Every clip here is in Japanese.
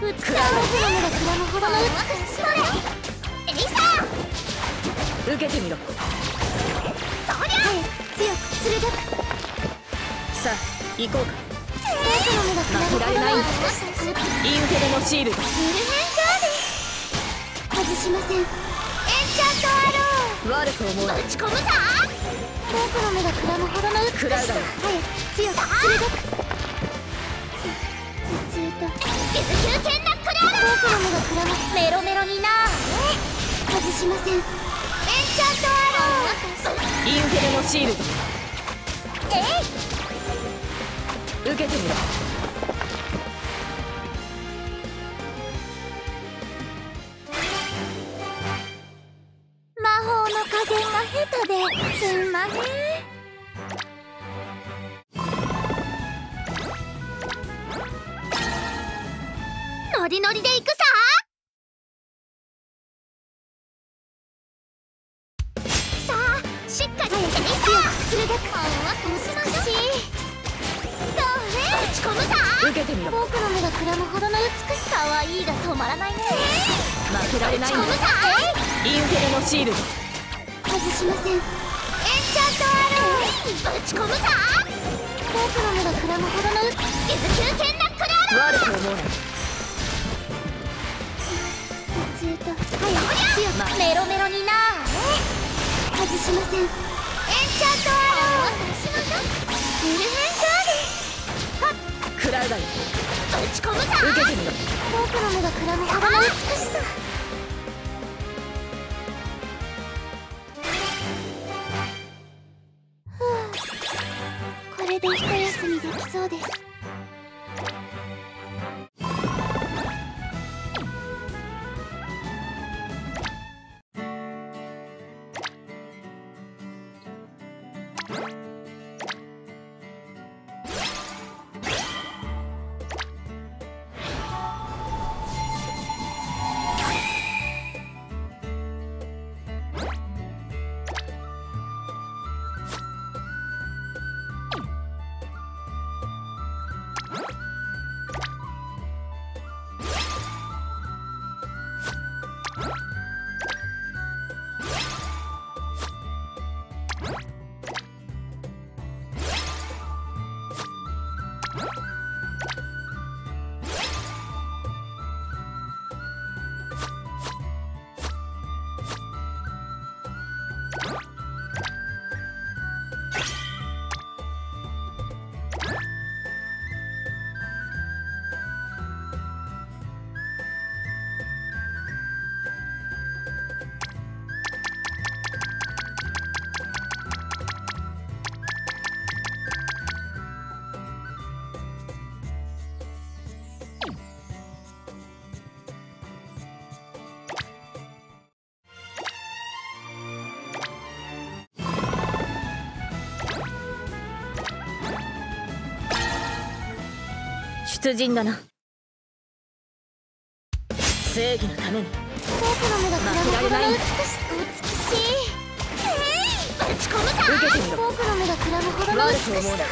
美しさを僕の目がくらむほどの美しさ。エイサー、 受けてみろ。 そりゃ強く鋭く。 さあ行こうか。 僕の目がくらむほどの美しさ。 インフェルノシールド。 ミルヘンガーデン外しません。エンチャントアロー、 悪く思うな。 ぶち込むさ。僕の目がくらむほどの美しさ。 食らうだろ。 強く鋭く。ずっと水球剣ナックルアロー。僕の目がくらむメロメロにな外しません。エンチャントアロー、 インフェルノシールド。受けてみろ。 魔法の加減が下手ですんまへん。ノリノリで行くさ。さあしっかり手にさ。鋭く美しい。そうね、打ち込むさ。 受けてみろ。 僕の目がくらむほどの美しさ。可愛いが止まらないね。 負けられないんだ。 打ち込むさ。 インフェルノシールド。 外しません。エンチャントアロー、ぶち込むさ。僕の目がくらむほどの水球剣ナックルアロー。 悪く思うな。 ずっと強くメロメロにな外しません。エンチャントアロー、ミルヘンガーデン食らうだろ。 ぶち込むさ。 受けてみろ。 僕の目がくらむほどの美しさ。これで一休みできそうです。 出陣だな。正義のために。 僕の目がくらむほどの美しい。ぶち込むさ。 受けてみろ。 僕の目がくらむほどの美しさ。さ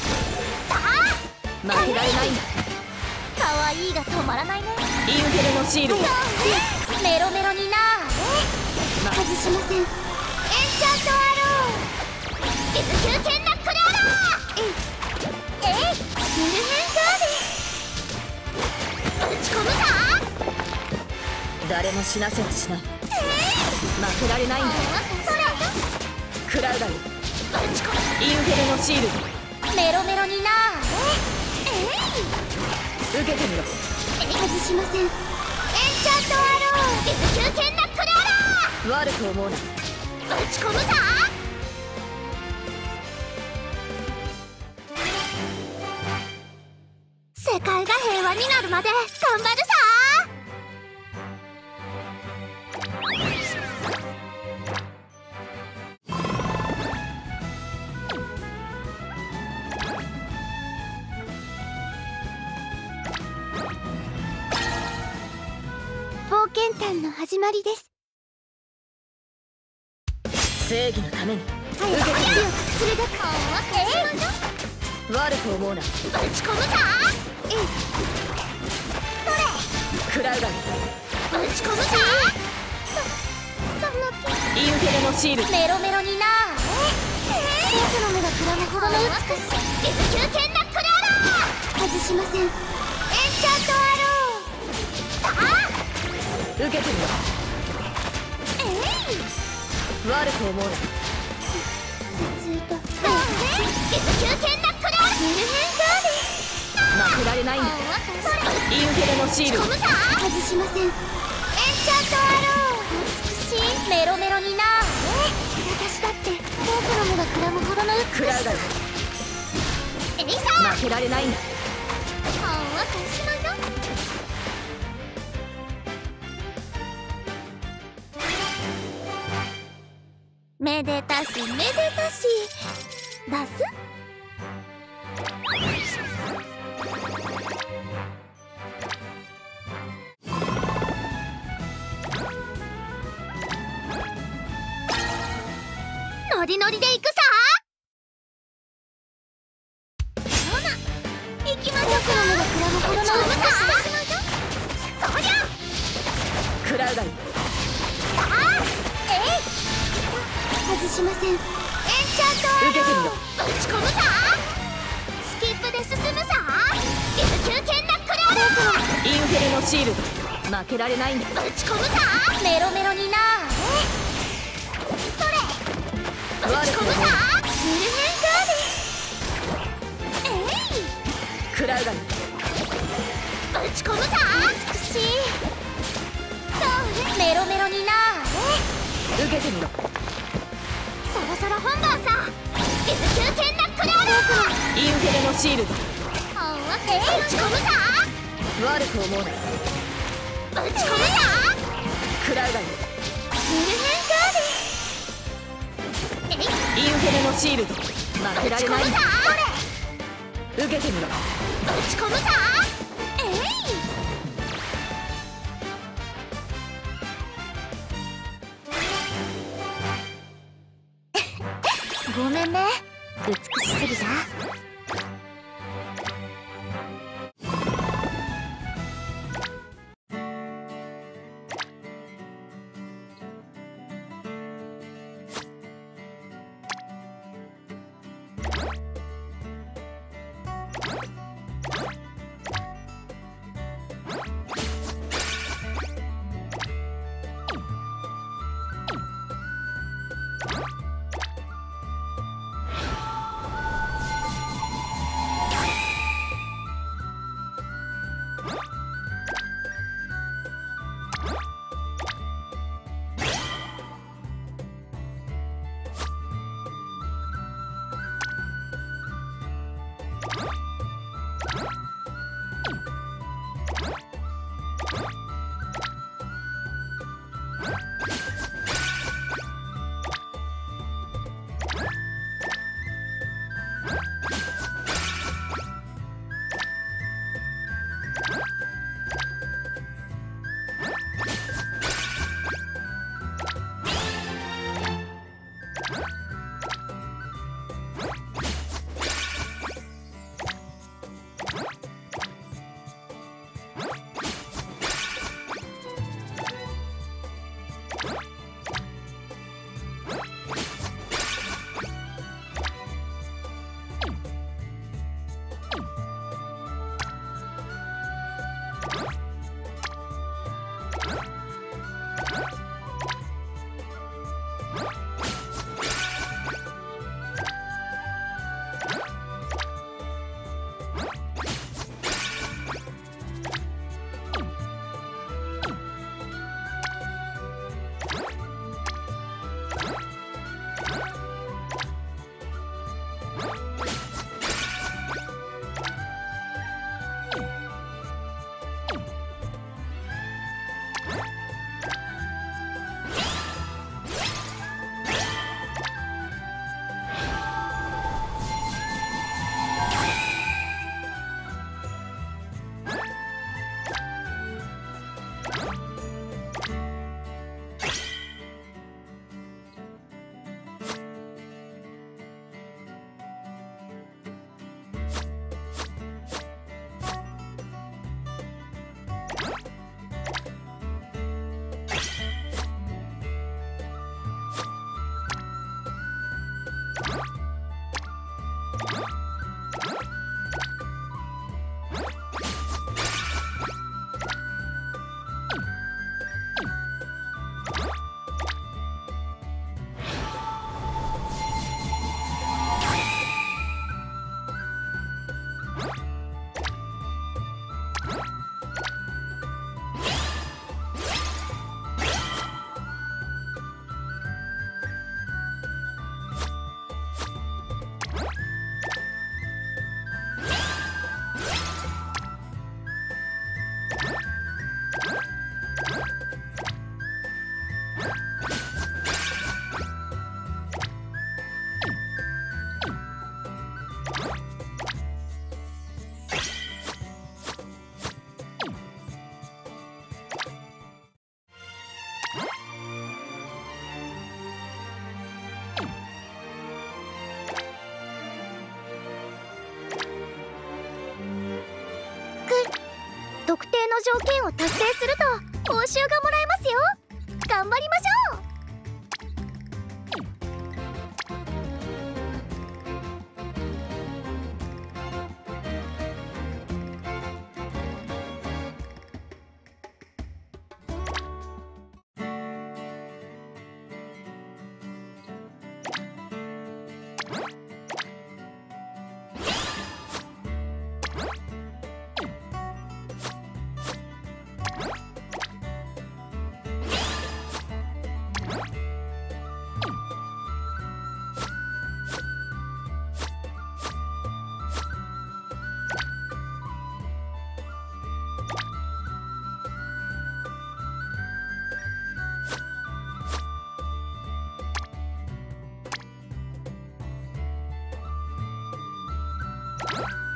あ負けられないんだ。 可愛いが止まらないね。 インフェルノシールド。 メロメロにな外しません。エンチャントアロー、水球剣ナックルアロー。ミルヘンガーデンぶち込むさ。 誰も死なせはしない。負けられないんだ。食らうだろ。 ぶち込む。 インフェルノシールド。 メロメロにな受けてみろ。 外しません。エンチャントアロー、水球剣ナックルアロ悪く思うな。 ー。ぶち込むさ。世界が平和になるまで頑張るさ。冒険譚の始まりです。 正義のために。 強く鋭く。 悪く思うな。 ぶち込むさ。それ食らうがいい。 打ち込むさ。 インフェルノシールド。 メロメロにな僕の目がくらむほどの美しさ。水球剣ナックルアラー外しません。エンチャントアロー。さあ受けてみろ。悪く思うな。 水と水球剣ナックルアラー。メルヘンガーデン負けられないんだ。インフェルノシールド。 外しません。エンチャントアロー。美しいメロメロにな私だって僕の目がくらむほどの美しさ。 食らうがいい。 エリサ負けられないんだ。 返しまよ。めでたしめでたし出す。ノリノリで行くさ。そうな行きましょうか。僕の目がくらむほどの美しさ。そりゃ食らうがいい。 さあ外しません。エンチャントアロー。 受けてみろ。 打ち込むさ。スキップで進むさ。水球剣ナックルアロー。 インフェルノシールド。負けられないんだ。 打ち込むさ。メロメロになそれ打ち込むさ。メルヘンガーデン食らうがいい。 打ち込むさ。美しいそうメロメロにな受けてみろ。 そろそろ本番さ。水球剣ナックルアロー。 インフェルノシールド。 打ち込むさ。 悪く思うな。 打ち込むさ。 食らうがいい。 メルヘンガーデンインフェルノシールド。負けられないんだ。受けてみろ。 打ち込むさ。ごめんね美しすぎた。 特定の条件を達成すると報酬がもらえますよ。頑張りましょう。you